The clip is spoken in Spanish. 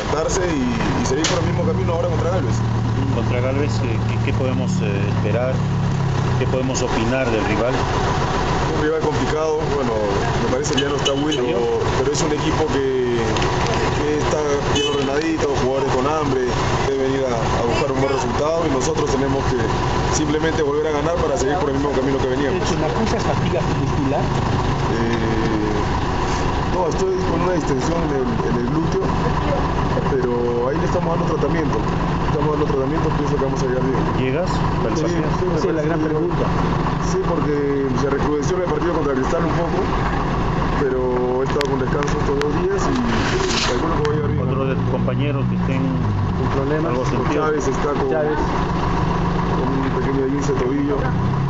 adaptarse y seguir por el mismo camino ahora contra Galvez. Contra Galvez, ¿qué podemos esperar? ¿Qué podemos opinar del rival? Un rival complicado, bueno, me parece que ya no está Will, pero es un equipo que está bien ordenadito, jugadores con hambre, debe venir a buscar un buen resultado y nosotros tenemos que simplemente volver a ganar para seguir por el mismo camino que veníamos. ¿Es una cosa fatiga muscular? No, estoy con una distensión en el glúteo, pero ahí le estamos dando tratamiento. Pienso que vamos a llegar bien. ¿Llegas? Sí, es la gran pregunta. Sí, porque se recrudeció el partido contra Cristal un poco, pero he estado con descanso estos 2 días y calculo que voy a llegar bien. Otro de tus compañeros que estén Un problema. algo sentido. Chávez está con un pequeño esguince de tobillo.